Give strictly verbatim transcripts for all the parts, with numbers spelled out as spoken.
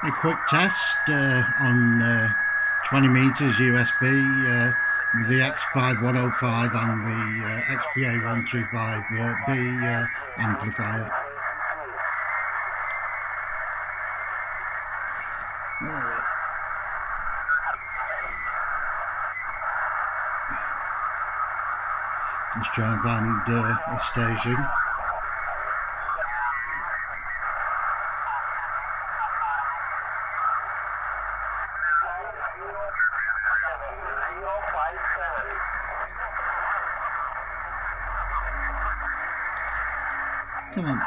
A quick test uh, on uh, twenty meters U S B uh, with the X five one oh five and the uh, X P A one twenty-five B uh, amplifier. Uh, let's try and find uh, a station. Come on.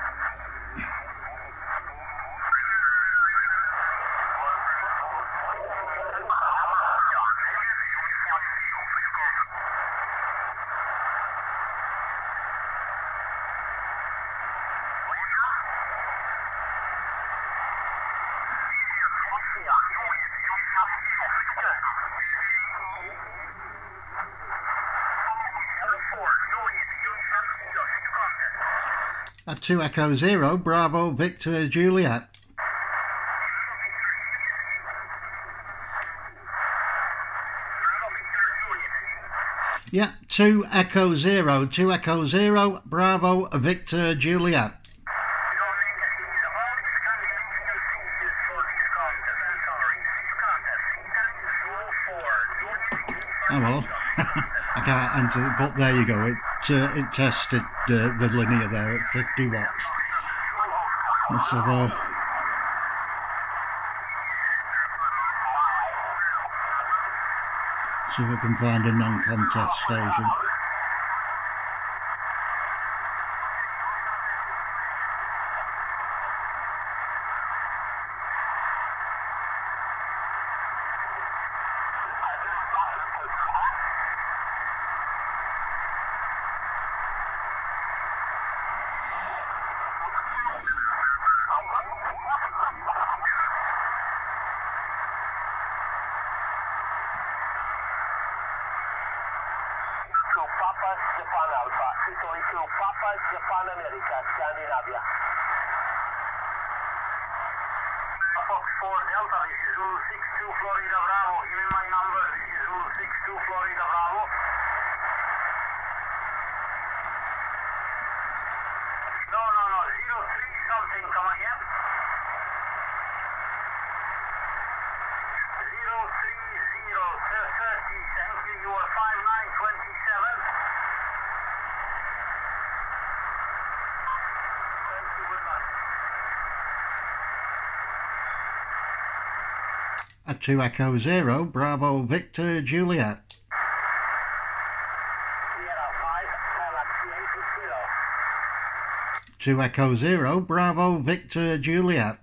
A two Echo Zero, Bravo, Victor, Juliet. Yeah, two Echo Zero, two Echo Zero, Bravo, Victor, Juliet. Oh well, I can't enter it, but there you go. It uh, it tested uh, the linear there at fifty watts. Let's have a see if we can find a non-contest station. Japan Alpha, equal to Papa Japan America, Scandinavia. Fox four Delta, this is Zulu six two Florida Bravo. Give me my number, this is Zulu six two Florida Bravo. No, no, no, zero three something, come again. zero three zero thirty, thank you, you are five nine twenty-seven. A two Echo Zero, Bravo, Victor, Juliet. two Echo Zero, Bravo, Victor, Juliet.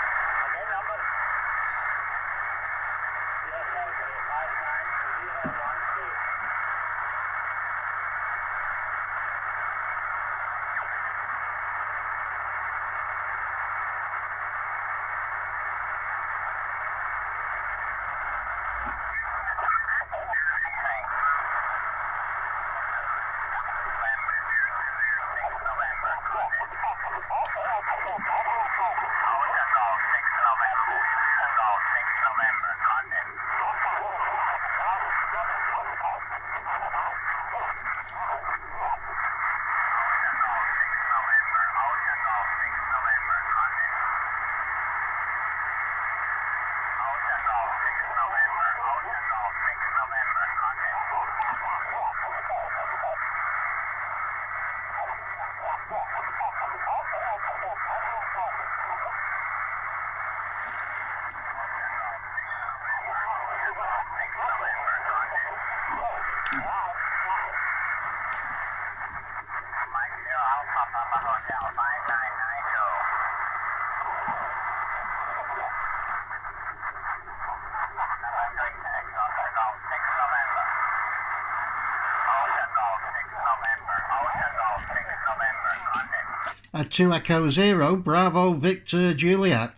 A two Echo Zero, Bravo, Victor, Juliet.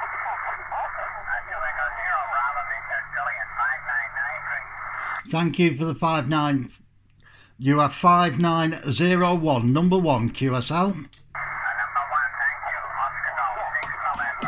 Thank you for the five nine. You are five nine zero one, number one Q S L. Number one, thank you. Oscar Golf, six November.